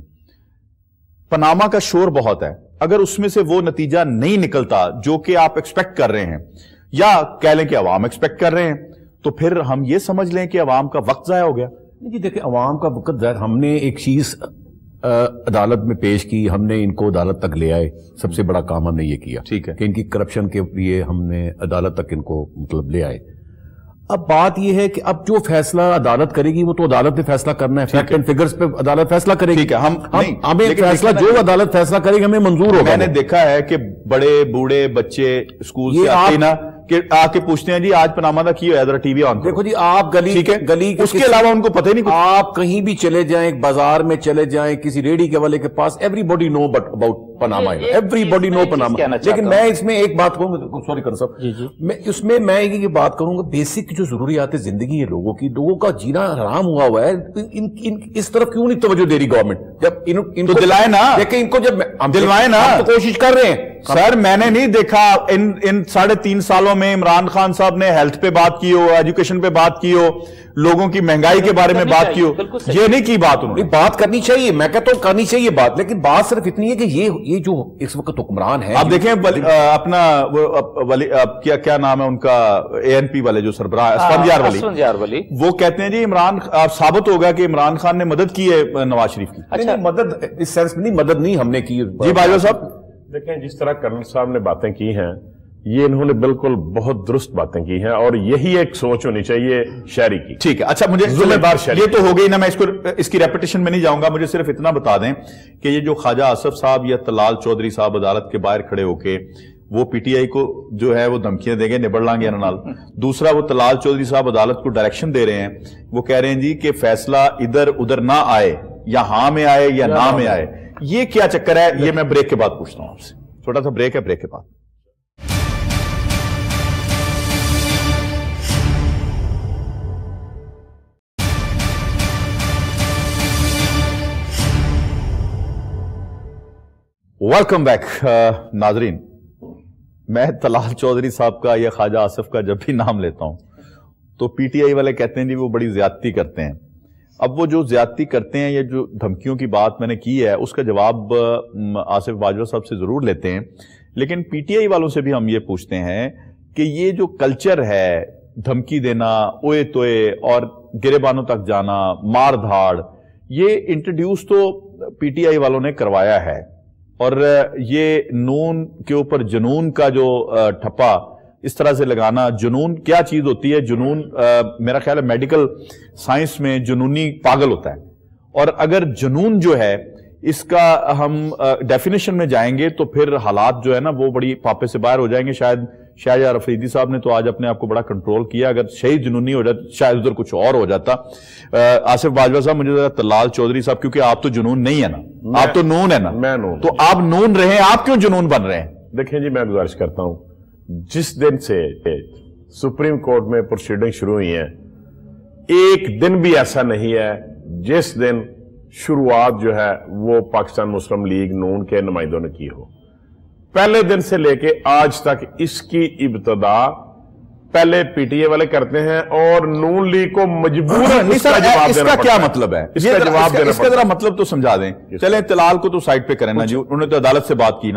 پاناما کا شور بہت ہے, اگر اس میں سے وہ نتیجہ نہیں نکلتا جو کہ آپ ایکسپیکٹ کر رہے ہیں یا کہہ لیں کہ عوام ایکسپیکٹ کر رہے ہیں, تو پھر ہم یہ سمجھ لیں کہ عوام کا وقت ضائع ہو گیا. جی دیکھیں عوام کا وقت ضائع, ہم نے ایک چیز عدالت میں پیش کی, ہم نے ان کو عدالت تک لے آئے, سب سے بڑا کام ہم نے یہ کیا ٹھیک ہے کہ ان کی کرپشن کے لیے ہم نے عدالت تک ان کو مطلب لے آئے. اب بات یہ ہے کہ اب جو فیصلہ عدالت کرے گی وہ تو عدالت نے فیصلہ کرنا ہے, فیکٹ اینڈ فگرز پہ عدالت فیصلہ کرے گی. ٹھیک ہے, ہم ہمیں فیصلہ جو عدالت فیصلہ کرے گی ہمیں منظور ہوگا. میں نے دیکھا ہے کہ بڑے بوڑھے بچے اسکول سے آتے نا کہ آ کے پوچھتے ہیں جی آج پاناما دا کی ہوا ہے, ذرا ٹی وی آن کرو. دیکھو جی آپ گلی گلی اس کے علاوہ ان کو پتہ ہی نہیں. آپ کہیں بھی چلے جائیں, بازار میں چلے جائیں, کسی ریڈی کے والے کے پاس, everybody know but about Panama, everybody know Panama. لیکن میں اس میں ایک بات کہوں گا, سوری کر صاحب, میں اس میں میں یہ بات کروں گا, بیسک جو ضروریات زندگی ہے لوگوں کی, لوگوں کا جینا حرام ہوا ہوا ہے, اس طرف کیوں نہیں توجہ دے رہی گورنمنٹ؟ جب ان کو دلائے نا, دیکھیں ان کو جب دلوائے نا, تو کوشش کر رہے ہیں. سر میں نے نہیں دیکھا ان ان ساڑھے تین سالوں میں عمران خان صاحب نے ہیلتھ پہ بات کی ہو, ایجوکیشن پہ بات کی ہو, لوگوں کی مہنگائی کے بارے میں بات کی ہو, یہ نہیں کی بات انہوں نے. بات کرنی چاہیے, میں کہتا ہوں کرنی چاہیے بات, لیکن بات صرف اتنی ہے کہ یہ یہ جو اس وقت حکمران ہے, آپ دیکھیں اپنا کیا کیا نام ہے ان کا, اے این پی والے جو سربراہ اسفندیار ولی, وہ کہتے ہیں جی عمران ثابت ہوگا کہ عمران خان نے مدد کی ہے نواز شریف کی. اچھا مدد اس سینس میں نہیں, مدد نہیں ہم نے کی. جی بھائیو صاحب دیکھیں جس طرح کرنل صاحب نے باتیں کی ہیں, یہ انہوں نے بالکل بہت درست باتیں کی ہیں, اور یہی ایک سوچ ہونی چاہیے شہری کی. ٹھیک ہے, اچھا مجھے ذمہ دار شہری, یہ تو ہو گئی نا, میں اس کو اس کی ریپیٹیشن میں نہیں جاؤں گا. مجھے صرف اتنا بتا دیں کہ یہ جو خواجہ آصف صاحب یا طلال چودھری صاحب عدالت کے باہر کھڑے ہو کے وہ پی ٹی آئی کو جو ہے وہ دھمکیاں دیں گے نبڑ لیں گے نال. دوسرا وہ طلال چودھری صاحب عدالت کو ڈائریکشن دے رہے ہیں, وہ کہہ رہے ہیں جی کہ فیصلہ ادھر ادھر نہ آئے, یا ہاں میں آئے یا نہ میں آئے. یہ کیا چکر ہے, یہ میں بریک کے بعد پوچھتا ہوں آپ سے. چھوٹا سا بریک ہے, بریک کے بعد. ویلکم بیک ناظرین. میں طلال چودھری صاحب کا یا خواجہ آصف کا جب بھی نام لیتا ہوں تو پی ٹی آئی والے کہتے ہیں جی وہ بڑی زیادتی کرتے ہیں. اب وہ جو زیادتی کرتے ہیں, یا جو دھمکیوں کی بات میں نے کی ہے, اس کا جواب آصف باجوہ صاحب سے ضرور لیتے ہیں, لیکن پی ٹی آئی والوں سے بھی ہم یہ پوچھتے ہیں کہ یہ جو کلچر ہے دھمکی دینا, اوئے توئے اور گریبانوں تک جانا, مار دھاڑ, یہ انٹروڈیوس تو پی ٹی آئی والوں نے کروایا ہے. اور یہ نون کے اوپر جنون کا جو ٹھپا اس طرح سے لگانا, جنون کیا چیز ہوتی ہے؟ جنون میرا خیال ہے میڈیکل سائنس میں جنونی پاگل ہوتا ہے, اور اگر جنون جو ہے اس کا ہم ڈیفینیشن میں جائیں گے تو پھر حالات جو ہے نا وہ بڑی پاپے سے باہر ہو جائیں گے. شاید شاہجہاں افریدی صاحب نے تو آج اپنے آپ کو بڑا کنٹرول کیا, اگر شہید جنونی ہو جاتا شاید ادھر کچھ اور ہو جاتا. آصف باجوہ صاحب, مجھے ذرا طلال چودھری صاحب, کیونکہ آپ تو جنون نہیں ہے نا, آپ تو نون ہے نا, میں نون, تو آپ نون رہے, آپ کیوں جنون بن رہے ہیں؟ دیکھیں جی میں گزارش کرتا ہوں, جس دن سے سپریم کورٹ میں پروسیڈنگ شروع ہوئی ہیں, ایک دن بھی ایسا نہیں ہے جس دن شروعات جو ہے وہ پاکستان مسلم لیگ نون کے نمائندوں نے کی ہو. پہلے دن سے لے کے آج تک اس کی ابتدا پہلے پی ٹی اے والے کرتے ہیں, اور نون لیگ کو مجبوراً اس کا جواب اس کا کیا مطلب ہے, اس کا جواب دینا, اس کا ذرا مطلب تو سمجھا دیں. چلیں طلال کو تو سائٹ پہ کریں نا جی, انہوں نے تو عدالت سے بات کی نا,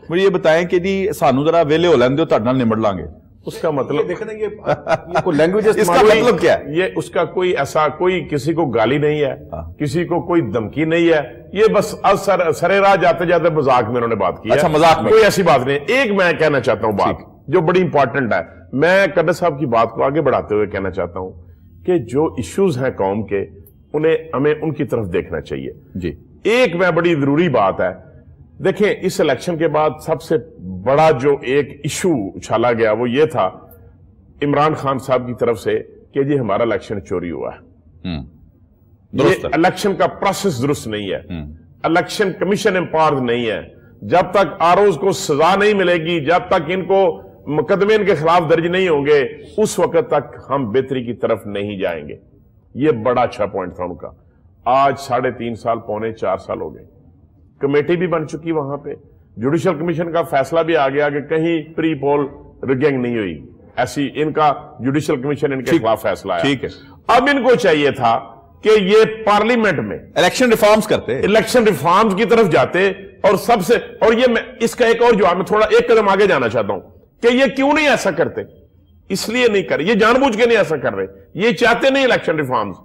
مجھے یہ بتائیں کہ جی سانو ذرا ویلے ہو لین دیو تہاڈے نال نمڑ لیں گے، اس کا مطلب دیکھیں یہ کوئی لینگویج اس کا مطلب کیا ہے؟ یہ اس کا کوئی ایسا کوئی کسی کو گالی نہیں ہے، کسی کو کوئی دھمکی نہیں ہے، یہ بس سر سرے راہ جاتے جاتے مذاق میں انہوں نے بات کی ہے. اچھا مذاق میں کوئی ایسی بات نہیں. ایک میں کہنا چاہتا ہوں بات جو بڑی امپورٹنٹ ہے، میں قدر صاحب کی بات کو آگے بڑھاتے ہوئے کہنا چاہتا ہوں کہ جو ایشوز ہیں قوم کے انہیں ہمیں ان کی طرف دیکھنا چاہیے. جی ایک میں بڑی ضروری بات ہے، دیکھیں اس الیکشن کے بعد سب سے بڑا جو ایک ایشو اچھالا گیا وہ یہ تھا عمران خان صاحب کی طرف سے کہ جی ہمارا الیکشن چوری ہوا ہے، یہ الیکشن کا پروسیس درست نہیں ہے، الیکشن کمیشن امپاورڈ نہیں ہے. جب تک آروز کو سزا نہیں ملے گی، جب تک ان کو مقدمے ان کے خلاف درج نہیں ہوں گے، اس وقت تک ہم بہتری کی طرف نہیں جائیں گے. یہ بڑا اچھا پوائنٹ تھا ان کا. آج ساڑھے تین سال پونے چار سال ہو گئے، کمیٹی بھی بن چکی وہاں پہ، جوڈیشل کمیشن کا فیصلہ بھی آ گیا کہ کہیں پری پول ریگنگ نہیں ہوئی، ایسی ان کا جوڈیشل کمیشن ان کے خلاف فیصلہ آیا. ٹھیک ہے. اب ان کو چاہیے تھا کہ یہ پارلیمنٹ میں الیکشن ریفارمز کرتے الیکشن ریفارمز کی طرف جاتے، اور سب سے اور یہ میں اس کا ایک اور جواب میں تھوڑا ایک قدم آگے جانا چاہتا ہوں کہ یہ کیوں نہیں ایسا کرتے. اس لیے نہیں کر رہے، یہ جان بوجھ کے نہیں ایسا کر رہے، یہ چاہتے نہیں الیکشن ریفارمز،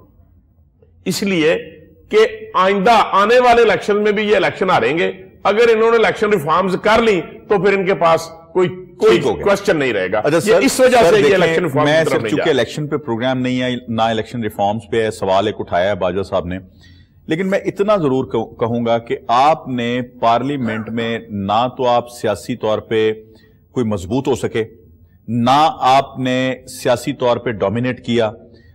اس لیے کہ آئندہ آنے والے الیکشن میں بھی یہ الیکشن ہاریں گے. اگر انہوں نے الیکشن ریفارمز کر لی تو پھر ان کے پاس کوئی کوئی کوشچن نہیں رہے گا. اس وجہ سے یہ الیکشن ریفارمز میں صرف چونکہ الیکشن پہ پروگرام نہیں ہے، نہ الیکشن ریفارمز پہ سوال ایک اٹھایا ہے باجوہ صاحب نے، لیکن میں اتنا ضرور کہوں گا کہ آپ نے پارلیمنٹ میں نہ تو آپ سیاسی طور پہ کوئی مضبوط ہو سکے، نہ آپ نے سیاسی طور پہ ڈومینیٹ کیا.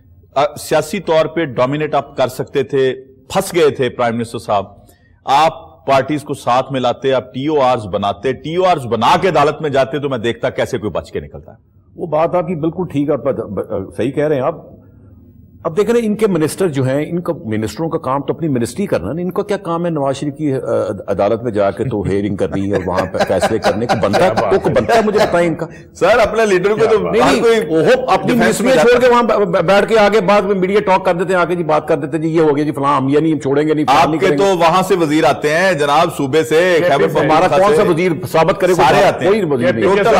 سیاسی طور پہ ڈومینیٹ آپ کر سکتے تھے، پھنس گئے تھے پرائم منسٹر صاحب. آپ پارٹیز کو ساتھ میں لاتے، آپ ٹی او آرز بناتے، ٹی او آرز بنا کے عدالت میں جاتے تو میں دیکھتا کیسے کوئی بچ کے نکلتا ہے. وہ بات آپ کی بالکل ٹھیک ہے، صحیح کہہ رہے ہیں آپ. اب دیکھ رہے ہیں ان کے منسٹر جو ہیں، ان کا منسٹروں کا کام تو اپنی منسٹری کرنا، ان کا کیا کام ہے نواز شریف کی عدالت میں جا کے تو ہیئرنگ کرنی اور وہاں پہ فیصلے کرنے کو بنتا ہے کو بنتا ہے مجھے بتائیں ان کا. سر اپنے لیڈر کو تو اپنی منسٹری چھوڑ کے وہاں بیٹھ کے آگے بعد میں میڈیا ٹاک کر دیتے ہیں، آگے جی بات کر دیتے ہیں جی یہ ہو گیا جی فلاں، ہم یہ نہیں چھوڑیں گے نہیں. آپ کے تو وہاں سے وزیر آتے ہیں جناب صوبے سے، ہمارا کون سا وزیر ثابت کرے؟ سارے آتے ہیں، کوئی وزیر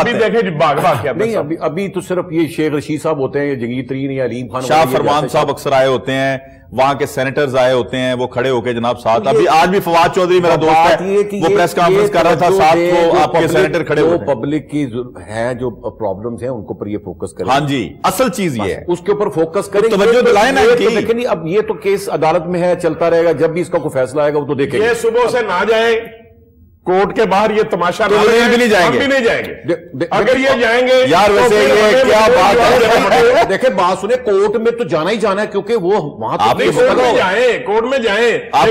نہیں. ابھی تو صرف یہ شیخ رشید صاحب ہوتے ہیں، جنگیر ترین یا علیم خان، شاہ فرمان صاحب اکثر آئے ہوتے ہیں، وہاں کے سینیٹرز آئے ہوتے ہیں، وہ کھڑے ہو کے جناب ساتھ. ابھی آج بھی فواد چودھری میرا دوست ہے، وہ پریس کانفرنس کر رہا تھا، ساتھ وہ آپ کے سینیٹر کھڑے ہوئے. پبلک کی ہیں جو پرابلمز ہیں ان کو پر یہ فوکس کریں. ہاں جی، اصل چیز یہ ہے، اس کے اوپر فوکس کریں. توجہ دلائیں نا ان کی. لیکن اب یہ تو کیس عدالت میں ہے، چلتا رہے گا، جب بھی اس کا کوئی فیصلہ آئے گا وہ تو دیکھیں گے. یہ صبح سے نہ جائیں کورٹ کے باہر، یہ تماشا بھی نہیں جائیں گے، بھی نہیں جائیں گے. اگر یہ جائیں گے یار ویسے یہ کیا بات ہے. دیکھیں بات سنیں، کورٹ میں تو جانا ہی جانا ہے کیونکہ وہ وہاں کورٹ میں جائیں، کورٹ میں جائیں،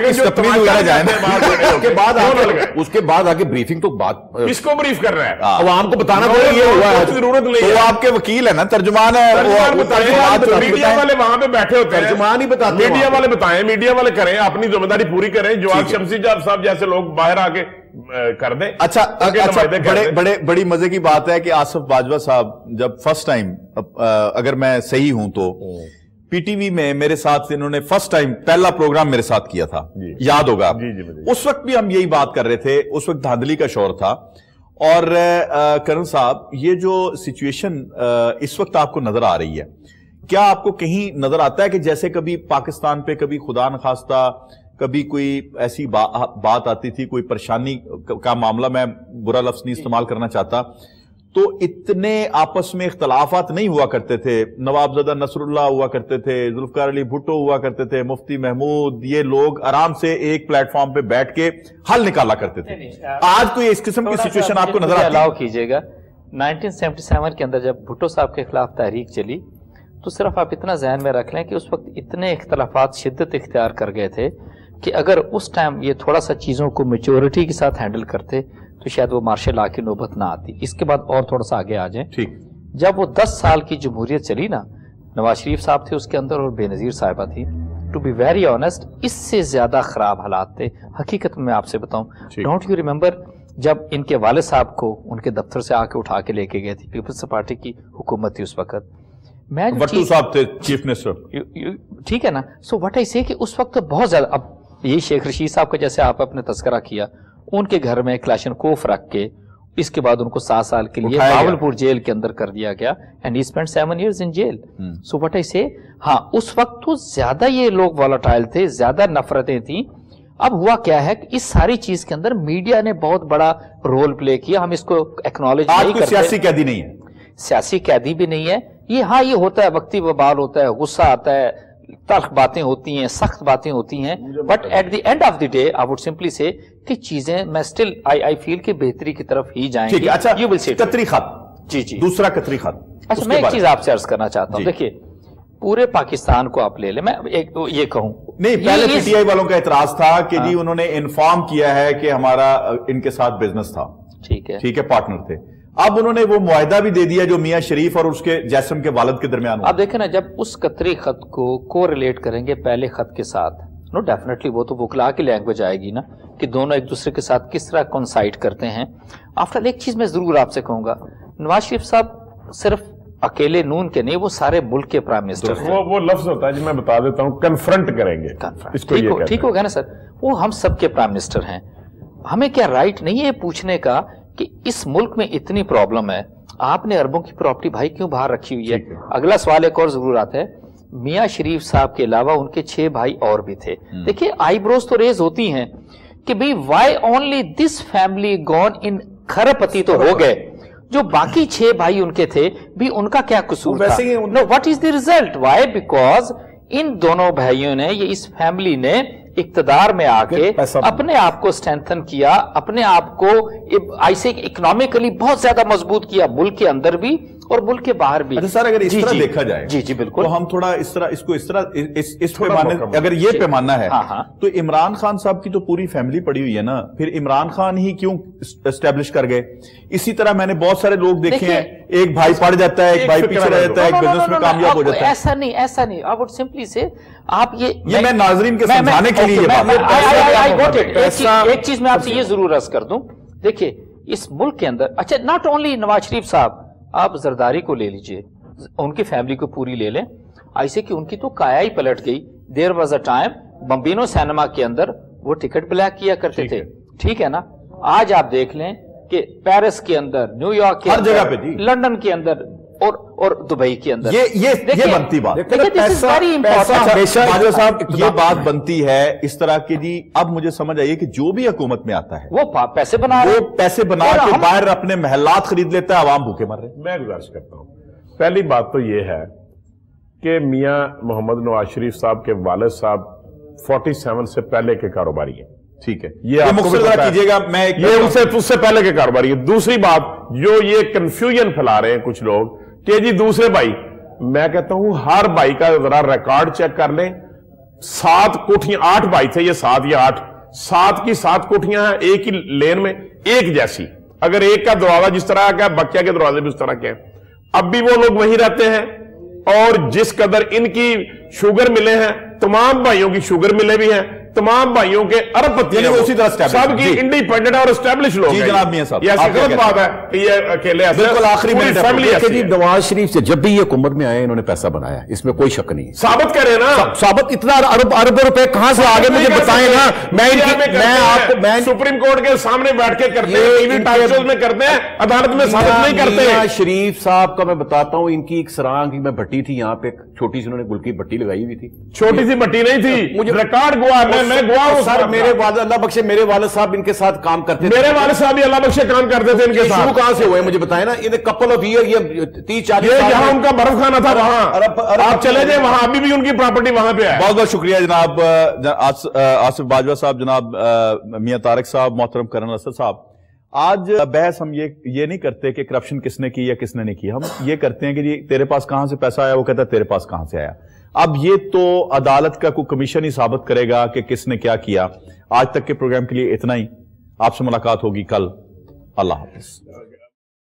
اس کے بعد آگے بریفنگ تو بات کس کو بریف کر رہا ہے؟ عوام کو بتانا پڑے گا، یہ ہوا ہے، ضرورت نہیں ہے. آپ کے وکیل ہے نا، ترجمان ہے، میڈیا والے وہاں پہ بیٹھے ہوتے ہیں، ترجمان ہی بتاتے ہیں. میڈیا والے بتائیں، میڈیا والے کریں، اپنی ذمہ داری پوری کریں. جواد شمسی صاحب جیسے لوگ باہر آ کے کر دیں. اچھا اچھا بڑے بڑے بڑی مزے کی بات ہے کہ آصف باجوہ صاحب جب فرسٹ ٹائم، اگر میں صحیح ہوں تو پی ٹی وی میں میرے ساتھ انہوں نے فرسٹ ٹائم پہلا پروگرام میرے ساتھ کیا تھا، یاد ہوگا. اس وقت بھی ہم یہی بات کر رہے تھے، اس وقت دھاندلی کا شور تھا. اور کرن صاحب یہ جو سچویشن اس وقت آپ کو نظر آ رہی ہے، کیا آپ کو کہیں نظر آتا ہے کہ جیسے کبھی پاکستان پہ کبھی خدا نخواستہ کبھی کوئی ایسی بات آتی تھی، کوئی پریشانی کا معاملہ، میں برا لفظ نہیں استعمال کرنا چاہتا، تو اتنے آپس میں اختلافات نہیں ہوا کرتے تھے. نوابزادہ نصر اللہ ہوا کرتے تھے، ذوالفقار علی بھٹو ہوا کرتے تھے، مفتی محمود، یہ لوگ آرام سے ایک پلیٹ فارم پہ بیٹھ کے حل نکالا کرتے تھے. آج کوئی اس قسم کی سچویشن آپ کو نظر آتی ہے؟ الاؤ کیجئے گا، نائنٹین سیونٹی سیون کے اندر جب بھٹو صاحب کے خلاف تحریک چلی تو صرف آپ اتنا ذہن میں رکھ لیں کہ اس وقت اتنے اختلافات شدت اختیار کر گئے تھے کہ اگر اس ٹائم یہ تھوڑا سا چیزوں کو میچورٹی کے ساتھ ہینڈل کرتے تو شاید وہ مارشل لا کی نوبت نہ آتی. اس کے بعد اور تھوڑا سا آگے آ جائیں. ٹھیک. جب وہ دس سال کی جمہوریت چلی نا، نواز شریف صاحب تھے اس کے اندر اور بے نظیر صاحبہ تھی. ٹو بی ویری آنیسٹ اس سے زیادہ خراب حالات تھے حقیقت میں آپ سے بتاؤں. ڈونٹ یو ریمبر جب ان کے والد صاحب کو ان کے دفتر سے آ کے اٹھا کے لے کے گئے تھے، پیپلز پارٹی کی حکومت تھی اس وقت، میں بٹو صاحب تھے چیف منسٹر، ٹھیک ہے نا. سو وٹ آئی سے کہ اس وقت بہت زیادہ، اب یہی شیخ رشید صاحب کا جیسے آپ اپنے تذکرہ کیا، ان کے گھر میں کلاشن کوف رکھ کے اس کے بعد ان کو سات سال کے لیے باولپور جیل کے اندر کر دیا گیا and he spend seven years in jail. So what I say ہاں اس وقت تو زیادہ یہ لوگ والاٹائل تھے, زیادہ نفرتیں تھیں. اب ہوا کیا ہے کہ اس ساری چیز کے اندر میڈیا نے بہت بڑا رول پلے کیا, ہم اس کو ایکنالج نہیں کرتے. سیاسی قیدی نہیں ہے, سیاسی قیدی بھی نہیں ہے یہ. ہاں یہ ہوتا ہے, وقتی وبال ہوتا ہے, غصہ آتا ہے, تلخ باتیں ہوتی ہیں, سخت باتیں ہوتی ہیں, but at the end of the day I would simply say کہ چیزیں میں اسٹل آئی آئی فیل کہ بہتری کی طرف ہی جائیں گی. اچھا یو ول سی قطری خط, جی جی دوسرا قطری خط. اچھا میں ایک چیز آپ سے عرض کرنا چاہتا ہوں, دیکھیے پورے پاکستان کو آپ لے لیں, میں ایک یہ کہوں نہیں, پہلے پی ٹی آئی والوں کا اعتراض تھا کہ جی انہوں نے انفارم کیا ہے کہ ہمارا ان کے ساتھ بزنس تھا, ٹھیک ہے ٹھیک ہے, پارٹنر تھے. اب انہوں نے وہ معاہدہ بھی دے دیا جو میاں شریف اور اس کے جیسم کے والد کے درمیان. آپ دیکھیں نا, جب اس قطری خط کو کو ریلیٹ کریں گے پہلے خط کے ساتھ, نو ڈیفینیٹلی وہ تو وکلا کی لینگویج آئے گی نا کہ دونوں ایک دوسرے کے ساتھ کس طرح کنسائڈ کرتے ہیں. آفٹر ایک چیز میں ضرور آپ سے کہوں گا, نواز شریف صاحب صرف اکیلے نون کے نہیں, وہ سارے ملک کے پرائم منسٹر ہیں. وہ لفظ ہوتا ہے جو میں بتا دیتا ہوں, کنفرنٹ کریں گے, ٹھیک ہو گیا نا سر, وہ ہم سب کے پرائم منسٹر ہیں. ہمیں کیا رائٹ نہیں ہے پوچھنے کا کہ اس ملک میں اتنی پرابلم ہے, آپ نے اربوں کی پراپرٹی بھائی کیوں باہر رکھی ہوئی ہے. اگلا سوال ایک اور ضرور آتا ہے, میاں شریف صاحب کے علاوہ ان کے چھ بھائی اور بھی تھے. دیکھیے آئی بروز تو ریز ہوتی ہیں کہ بھئی why only this family gone in کھرپتی تو ہو گئے, جو باقی چھ بھائی ان کے تھے بھی ان کا کیا قصور تھا. No what is the result, why because ان دونوں بھائیوں نے, یہ اس فیملی نے اقتدار میں آ کے اپنے آپ کو اسٹرینتھن کیا, اپنے آپ کو ایسے اکنامکلی بہت زیادہ مضبوط کیا, ملک کے اندر بھی اور ملک کے باہر بھی. اچھا سر, اگر اس طرح دیکھا جائے جی جی بالکل, تو ہم تھوڑا اس طرح اس کو اس طرح اس پیمانے, اگر یہ پیمانہ ہے تو عمران خان صاحب کی تو پوری فیملی پڑی ہوئی ہے نا, پھر عمران خان ہی کیوں اسٹیبلش کر گئے. اسی طرح میں نے بہت سارے لوگ دیکھے ہیں, ایک بھائی پڑ جاتا ہے, ایک بھائی پیچھے رہ جاتا ہے, ایک بزنس میں کامیاب ہو جاتا ہے. ایسا نہیں, ایسا نہیں, آئی وڈ سمپلی سے آپ یہ یہ میں ناظرین کے سمجھانے کے لیے ایک چیز میں آپ سے یہ ضرور عرض کر دوں. دیکھیے اس ملک کے اندر, اچھا ناٹ اونلی نواز شریف صاحب, آپ زرداری کو لے لیجئے, ان کی فیملی کو پوری لے لیں, ایسے کہ ان کی تو کایا ہی پلٹ گئی. There was a time Bambino cinema کے اندر وہ ٹکٹ بلیک کیا کرتے تھے, ٹھیک ہے نا. آج آپ دیکھ لیں کہ پیرس کے اندر, نیو یارک کے اندر, لندن کے اندر اور اور دبئی کے اندر, یہ بنتی بات, یہ بات بنتی ہے اس طرح کی. جی اب مجھے سمجھ آئیے کہ جو بھی حکومت میں آتا ہے وہ پیسے بنا وہ پیسے بنا کے باہر اپنے محلات خرید لیتا ہے, عوام بھوکے مر رہے ہیں. میں گزارش کرتا ہوں, پہلی بات تو یہ ہے کہ میاں محمد نواز شریف صاحب کے والد صاحب فورٹی سیون سے پہلے کے کاروباری ہیں, ٹھیک ہے, یہ مختصر کیجئے گا, میں یہ ان سے اس سے پہلے کے کاروباری ہے. دوسری بات جو یہ کنفیوژن پھیلا رہے ہیں کچھ لوگ کہ جی دوسرے بھائی, میں کہتا ہوں ہر بھائی کا ذرا ریکارڈ چیک کر لیں. سات کوٹھیاں, آٹھ بھائی تھے یہ, سات یا آٹھ, سات کی سات کوٹھیاں ہیں ایک ہی لین میں, ایک جیسی. اگر ایک کا دروازہ جس طرح کا, بکیا کے دروازے بھی اس طرح کے ہیں. اب بھی وہ لوگ وہیں رہتے ہیں, اور جس قدر ان کی شوگر ملے ہیں, تمام بھائیوں کی شوگر ملے بھی ہیں, تمام بھائیوں کے ارب پتی ہیں, اسی طرح سب کی انڈیپینڈنٹ اور اسٹیبلش لوگ ہیں. جی جناب میاں صاحب, یہ ایسی غلط بات ہے کہ یہ اکیلے ایسے, بالکل آخری میں فیملی ایسی جی. نواز شریف سے جب بھی یہ حکومت میں آئے انہوں نے پیسہ بنایا, اس میں کوئی شک نہیں. ثابت کریں نا, ثابت اتنا ارب ارب روپے کہاں سے آگے مجھے بتائیں نا. میں میں آپ کو میں سپریم کورٹ کے سامنے بیٹھ کے کرتے ہیں, ٹی وی ٹاک شوز میں کرتے ہیں, عدالت میں ثابت نہیں کرتے. نواز شریف صاحب کا میں بتاتا ہوں, ان کی ایک سرانگ کی میں بھٹی تھی یہاں پہ, چھوٹی سی انہوں نے گل کی بھٹی لگائی ہوئی تھی. چھوٹی سی بھٹی نہیں تھی, مجھے ریکارڈ گوا, میں گوا ہوں سر. میرے والد اللہ بخشے, میرے والد صاحب ان کے ساتھ کام کرتے تھے. میرے والد صاحب بھی اللہ بخشے کام کرتے تھے ان کے ساتھ. شروع کہاں سے ہوئے مجھے بتائیں نا. یہ کپل آف ایئر, یہ تیس چالیس, یہ جہاں ان کا برف خانہ تھا وہاں آپ چلے جائیں, وہاں ابھی بھی ان کی پراپرٹی وہاں پہ ہے. بہت بہت شکریہ جناب آصف باجوہ صاحب, جناب میاں طارق صاحب, محترم کرن اسد صاحب. آج بحث ہم یہ یہ نہیں کرتے کہ کرپشن کس نے کی یا کس نے نہیں کی, ہم یہ کرتے ہیں کہ جی تیرے پاس کہاں سے پیسہ آیا, وہ کہتا ہے تیرے پاس کہاں سے آیا. اب یہ تو عدالت کا کوئی کمیشن ہی ثابت کرے گا کہ کس نے کیا کیا. آج تک کے پروگرام کے لیے اتنا ہی, آپ سے ملاقات ہوگی کل. اللہ حافظ.